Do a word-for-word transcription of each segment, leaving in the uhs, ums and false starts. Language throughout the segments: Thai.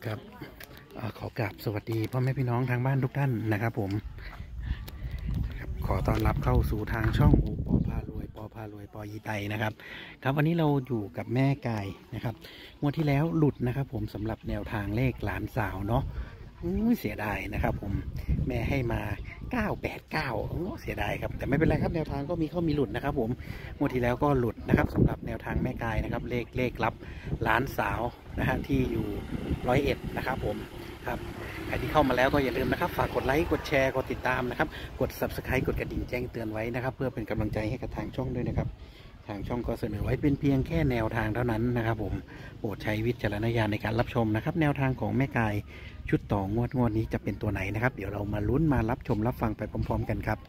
ครับขอกราบสวัสดีพ่อแม่พี่น้องทางบ้านทุกท่านนะครับผมขอต้อนรับเข้าสู่ทางช่องโอปอพารวยปอพารวยปอยีไตนะครับครับวันนี้เราอยู่กับแม่กายนะครับงวดที่แล้วหลุดนะครับผมสำหรับแนวทางเลขหลานสาวเนาะเสียดายนะครับผมแม่ให้มาเก้าแปดเก้าเสียดายครับแต่ไม่เป็นไรครับแนวทางก็มีเข้ามีหลุดนะครับผมงวดที่แล้วก็หลุดนะครับสำหรับแนวทางแม่กายนะครับเลขเลขลับหลานสาวนะฮะที่อยู่ร้อยเอ็ดนะครับผมครับใครที่เข้ามาแล้วก็อย่าลืมนะครับฝากกดไลค์กดแชร์กดติดตามนะครับกด ซับสไครบ์ กดกระดิ่งแจ้งเตือนไว้นะครับเพื่อเป็นกำลังใจให้กับทางช่องด้วยนะครับทางช่องก็เสนอไว้เป็นเพียงแค่แนวทางเท่านั้นนะครับผมโปรดใช้วิจารณญาณในการรับชมนะครับแนวทางของแม่กายชุดต่องวดงวดนี้จะเป็นตัวไหนนะครับเดี๋ยวเรามาลุ้นมารับชมรับฟังไปพร้อมๆกันครับ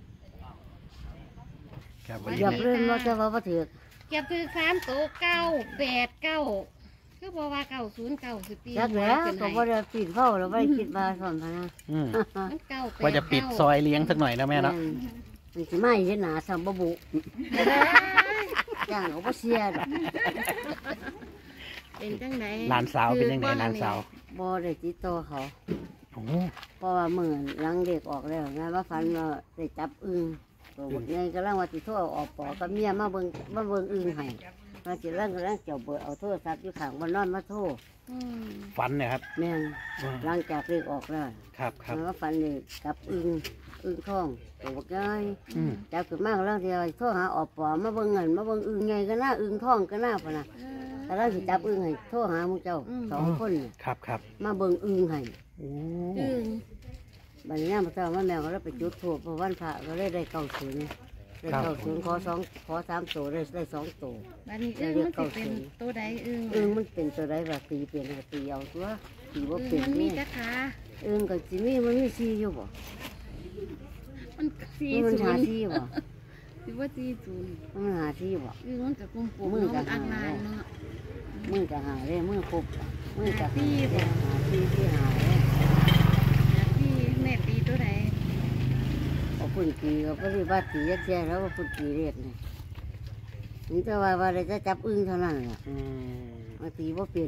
ครับวันนี้อย่าเริ่มว่าจะว่าถือเก็บถือสามตัวเก้าแปดเก้าก็บอกว่าเก้าศูนย์เก้าสิบปีจักแล้วก็ว่าจะปิดเข้าเราไม่คิดมาสอนพนะว่าจะปิดซอยเลี้ยงสักหน่อยนะแม่เนาะมันจะไม่เห็นหนาสัมบุอย่างเขาเสียเป็นจังไหนหลานสาวเป็นยังไงหลานสาวบ่ได้ติดต่อเขาเพราะว่าเหมือนรังเด็กออกแล้วนะว่าฝันว่าได้จับอึ่งตัวไงก็ร่างว่าติดโทษออกปอกับเมียมาเบิ่งมาเบิ่งอึ่งให้มาจิร่างก็ร่างเจ้าเบิดเอาโทษซับอยู่ข้างบนนอนมาโทษฝันเนี่ยครับแม่นหลังจากเด็กออกแล้วครับครับแล้วฝันเลยกับอึ่งอึ่งท้องตัวใหญ่จับขึ้นมากแล้วเดียวโทษหาออกปอมาเบิ่งเงินมาเบิ่งอึ่งไงก็น่าอึ่งท้องก็น่าพนะแต่เราสิจับอึ่งให้โทษหามุเจ้าสองคนครับครับมาเบิ่งอึ่งให้อึ่งบัดนี้ย่าพระเจ้าว่าแมวก็เลยไปจุดถูกเพราะวันพระก็เลยได้เก้าศูนย์ได้เก้าศูนย์ขอสองขอสามตัวได้ได้สองตัวบัดนี้อึ่งมันเป็นตัวใดอึ่งอึ่งมันเป็นตัวใดแบบตีเป็นตีเอาตัวตีว่าเป็นมันมีจักขาอึ่งกับจิมี่มันมีซีอยู่บ่มันซีมันหาซีบ่สิว่าซีศูนย์มันหาซีบ่อึ่งมันจะกลมๆมือจะอันลายเนาะมือจะหาเลยมือครบมือจะซีบ่หาซีที่หาซีแม่ตีตัวใดเอาปุ่นตีก็ปฏิบัติตียักษ์แย่แล้วก็ปุ่นตีเรียกเนี่ยนี่จะว่าว่าจะจับอึ้งเท่านั้นแหละมาตีว่าเป็น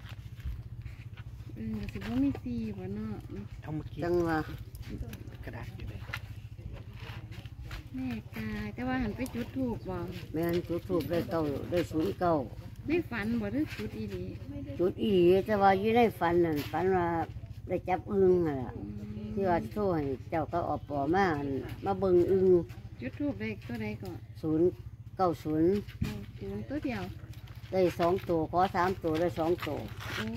อึ้งสิว่ามีซีบ่เนาะจังว่ากระดาษอยู่เลยแม่กาแต่ว่าหันไปจุดถูกบ่แม่หันจุดถูกได้เก้าได้ศูนย์เก้าไม่ฝันบ่หรือจุดอีดีจุดอีแต่ว่าอยู่ในฝันนั่นฝันว่าได้จับอึ้งน่ะที่ว่าโซ่ให้เจ้าก็ออกปอมามาเบิ่งอึ้งจุดทูบได้ตัวใดก่อนศูนย์เก้าศูนย์ศูนย์ตัวเดียวได้สองตัวขอสามตัวได้สองตัวโอ้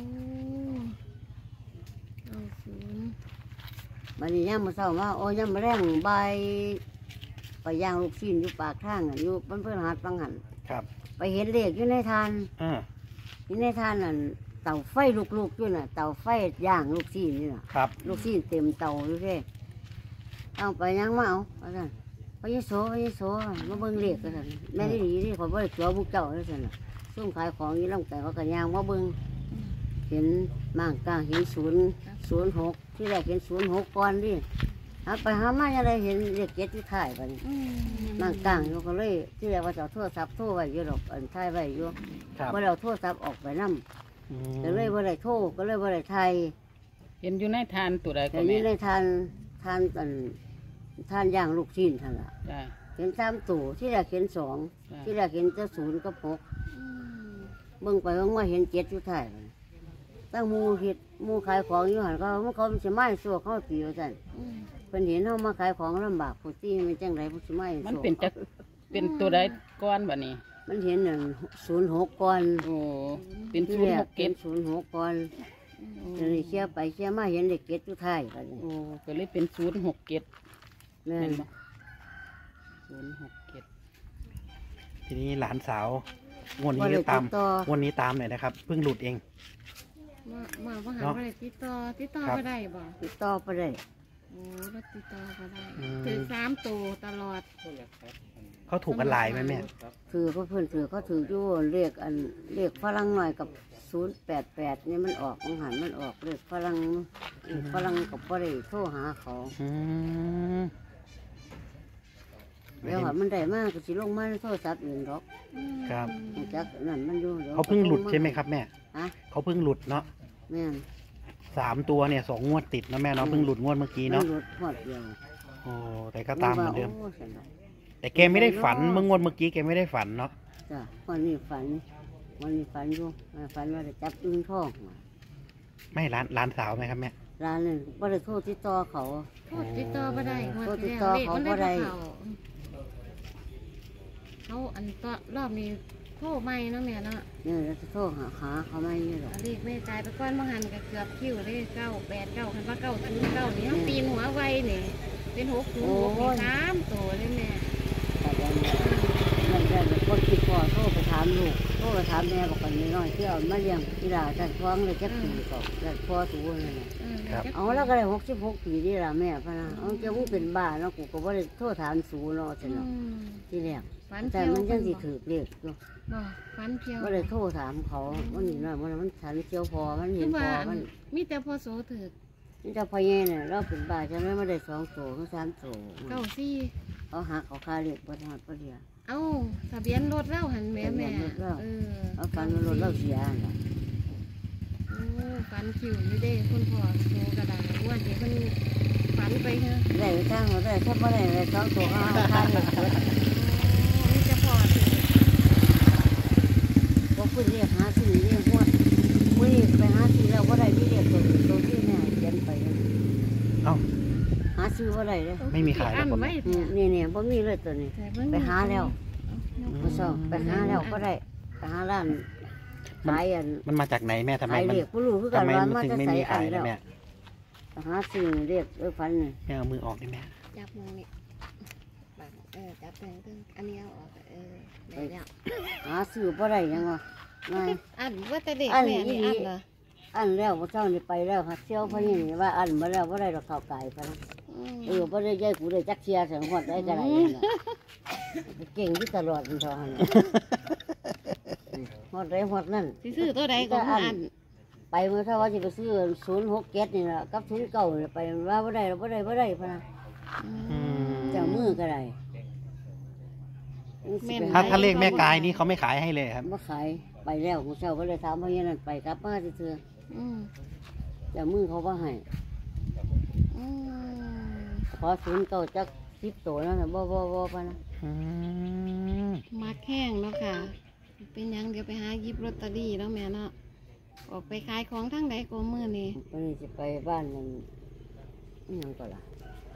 เก้าศูนย์วันนี้ย่ามาเศร้าว่าโอ้ย่ามาแรงใบไปย่างลูกชิ้นอยู่ปากข้างอยู่เพื่อนเพื่อนหาดฟังหันครับไปเห็นเลขอยู่ในทานอยู่ในทานนั่นเตาไฟลุกๆอยู่น่ะเตาไฟย่างลูกชิ้นนี่น่ะลูกชิ้นเต็มเตาอยู่แค่เอาไปย่างมาเอาเอาสั่นไปยิ่งโซ่ไปยิ่งโซ่มาเบิ่งเลขกันสั่นแม่ได้ดีที่เขาบ่ได้เกี่ยวมุกเจ้าแล้วสั่นน่ะซุ่มขายของยี่ลำแต่เขาก็ย่างมาเบิ่งเห็นมั่งกลางเห็นศูนย์ศูนย์หกที่แรกเห็นศูนย์หกก่อนดิหาไปหามาอะไรเห็นเลขเจ็ดที่ถ่ายไปมั่งกลางอยู่ก็เลยที่แรกว่าจะโทรศัพท์โทรไว้อยู่หรอกอันถ่ายไว้อยู่ว่าเราโทรศัพท์ออกไปนั่มก็เลยว่าได้โทษก็เลยว่าได้ไทยเห็นอยู่ในทานตัวใดก็แม่เห็นอยู่ในทานทานกันทานย่างลูกชิ้นท่านละเห็นสามตัวที่แรกเห็นสองที่แรกเห็นเจ้าศูนย์ก็หกเบิ่งไปเบิ่งมาเห็นเจ็ดอยู่ไทยตั้งมูหิดมูขายของอยู่หันเขาเมื่อเขาจะไม่สู้เขาตีอยู่สั่นเป็นเห็นเขามาขายของลำบากผู้ที่มันจังไรผู้ที่ไม่มันเป็นจะเป็นตัวใดก้อนแบบนี้มันเห็นหนึ่งศูนย์หกก้อนโอ้เป็นศูนย์หกเก็บศูนย์หกก้อนเดี๋ยวนี้เชี่ยไปเชี่ยมาเห็นเด็กเก็บทุกท่ายกันโอ้ก็เลยเป็นศูนย์หกเก็บนั่นศูนย์หกเก็บทีนี้หลานสาวงวดนี้ตามงวดนี้ตามหน่อยนะครับเพิ่งหลุดเองมามาว่าหาอะไรติดต่อติดต่อไปได้บ่ติดต่อไปได้โอ้รถติดต่อไปได้ถือสามตัวตลอดเขาถูกกันหลายไหมแม่ถือเพื่อนถือเขาถืออยู่เรียกอันเรียกฝรั่งหน่อยกับศูนย์แปดแปดนี่มันออกของหันมันออกเรียกฝรั่งฝรั่งกับฝรั่งโทรหาเขาแล้วมันได้มากก็สิลงมาโทรศัพท์อื่นหรอกครับจากนั่นมันอยู่เขาเพิ่งหลุดใช่ไหมครับแม่เขาเพิ่งหลุดเนาะแม่นสามตัวเนี่ยสองงวดติดนะแม่เนาะเพิ่งหลุดงวดเมื่อกี้เนาะรถหอดเดียวโอ้แต่ก็ตามเหมือนเดิมโอ้สนุกแต่แกไม่ได้ฝันเมื่องวดเมื่อกี้แกไม่ได้ฝันเนาะจ้ะวันนี้ฝันวันนี้ฝันอยู่ฝันว่าได้จับอึ้งทองไม่ร้านร้านสาวไหมครับแม่ร้านนึงบ่ได้โทษติดต่อเขาโทษติดต่อบ่ได้งวดที่โทษติดต่อแล้วเลขมันเขาบ่ได้ได้บ่เข้าเขาอันต่อรอบนี้โทรใหม่เนาะแม่เนาะเนี่ยเราจะโทษหาหาเขาไม่นี่หรอกอันเลขแม่จ่ายไปก้อนบางหันก็เกือบคิวเลยเก้าแปดเก้าคันว่าเก้าศูนย์เก้านี่เขาตีนหัวไว้นี่เป็นหกศูนย์หกนี่สามตัวเลยแม่แต่ยังมันได้แบบคนคิดพอโทษไปถามลูกโทษไปถามแม่บอกกันน้อยๆที่เอามาเลี้ยงที่ดาจัดท้องเลยจักปีก่อนจัดพ่อสูงเลยนะเออครับเอาแล้วก็ได้หกสิบหกปีนี่ล่ะแม่พะนะเอาเจ้ามึงเป็นบ้าเนาะกูก็บ่ได้โทษถามสูเนาะจังอืเนาะมที่แรกฝันแต่เที่ยวมันยังสิบ่ถือเรียกอยู่บ่ฝันเที่ยวบ่ได้โทษถามเขามันนี่น้อยมันมันฉันเจียวพอมันเห็คืนอพว่าอมันมีแต่พอโสถือนี่เจ้าพ่อแย่เนี่ยเราเป็นบ้าจังเลยมาได้สองโถถึงสามโถเก้าซี่เขาหักเขาคาเรียกบ่ทอดบ่เดียวเอ้าทะเบียนรถเล่าหันแม่แม่ทะเบียนรถเราเออเอาฟันรถเราเสียน่ะโอ้ฝันคิวอยู่เด้คุณพ่อโตกระดาษว่าเดี๋ยวมันฝันไปเถอะได้ไปจ้างเขาได้ถ้าบ่ได้ได้สองโถเขาเอาคาเรียกเบิดนี่จะพอถือบ่พูดเรียกหาซื้อเรียกฮวดมื้อนี้ไปหาซื้อแล้วบ่ได้มีเรียกตัวตัวที่แม่เขียนไปนั่นเอ้าหาซื้อบ่ได้เลยไม่มีขายแล้วอันผมไว้นี่นี่นี่บ่มีเลยตัวนี้แต่เบิ่งไปหาแล้วอืมบ่ซอไปหาแล้วก็ได้ไปหาร้านขายอันมันมาจากไหนแม่ทำไมขายมันเรียกบ่รู้คือกัทำนไมว่ามันมาถึงจะไม่ใส่มีอัขาน ยแล้วนะแม่ไปหาซื้อเรียกเออฟันนี่แม่เอามือออกดิแม่จับมือนี่บังเออจับแป้งตึงอันนี้เอาออกเออได้แล้วหาซื้อบ่ได้ยังวะนายอันว่าแต่เด็กอันแม่นี้นี่อันเหรออันแล้วบ่เจ้านี่ไปแล้วหาเที่ยวพะนี่นี่ว่าอันบ่แล้วบ่ได้ดอกข้าวไก่พะนะอืมเออบ่ได้ยายกูได้จักเชียร์สังหอดได้ก็ได้นั่นน่ะเก่งที่ตลอดมันเท่านั้นน่ะฮอดได้ฮอดนั่นสิซื้อตัวใดก็บ่อันไปเมื่อถ้าว่าจะไปซื้อศูนย์หกเจ็ดนี่ละกับศูนย์เก้านี่ล่ะไปว่าบ่ได้บ่ได้บ่ได้พะนะอืมเจ้ามือก็ได้แม่นถ้าถ้าเลขแม่กายนี่เขาไม่ขายให้เลยครับบ่ขายไปแล้วกูเช้าก็เลยถามว่าอย่างนั้นไปกลับมาซื่ออืมๆเจ้ามือเขาบ่ให้อืมขอศูนย์เก้าจักสิบตัวนั่นน่ะบ่บ่บ่พะนะอืมมักแห้งเนาะค่ะ เป็นหยังเดี๋ยวไปหาหยิบลอตเตอรี่แล้วแม่เนาะออกไปขายของทั้งใดก็มือนี่วันนี้จะไปบ้านนั่นอิหยังก็ล่ะ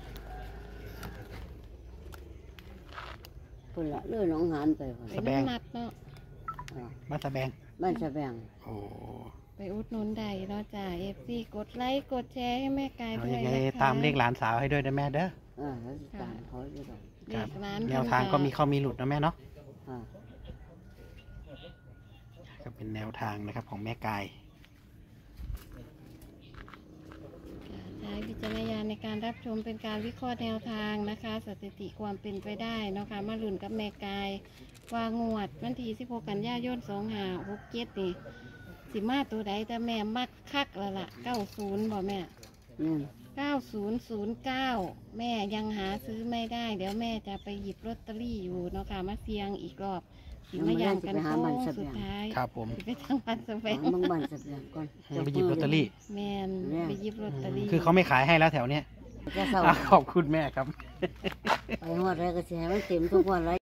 พุ่นละเลื่อนหนองหานไปพุ่นไปน้ำนัดเนาะอ่ามาแสดงบ้านสะแบงโอ้ไปอุดหนุนใดเนาะจ้าเอฟซีกดไลค์กดแชร์ให้แม่กายเอาด้วยัยงไงนะคะตามเลขหลานสาวให้ด้วยนะแม่เด้ออ่าแล้วสิตามเขาอยู่ดอกเลขร้านแนวทางก็มีเข้ามีหลุดนะแม่เนาะอ่าก็เป็นแนวทางนะครับของแม่กายใช้วิจารณญาณในการรับชมเป็นการวิเคราะห์แนวทางนะคะ สถิติความเป็นไปได้เนาะคะมาลุ่นกับแม่กาย ว่างวดวันที่สิบหกกันยายนสองห้าหกเจ็ดนี่สิมาตัวใดแต่แม่มักคักและละเก้าศูนย์บ่แม่นี่นเก้าศูนย์ศูนย์เก้าแม่ยังหาซื้อไม่ได้ เดี๋ยวแม่จะไปหยิบลอตเตอรี่อยู่เนาะค่ะมาเสียงอีกรอบสิมาย้ำกันโค้งสุดท้ายครับผมสิไปทางบ้านสแวหาง บางบ้านสะแบงก่อนไปหยิบลอตเตอรี่แม่นไปหยิบลอตเตอรี่คือเขาไม่ขายให้แล้วแถวเนี้ยจะเศร้าอ่ะขอบคุณแม่ครับไปฮอดได้ก็สิให้มันเต็มทุกวันเลย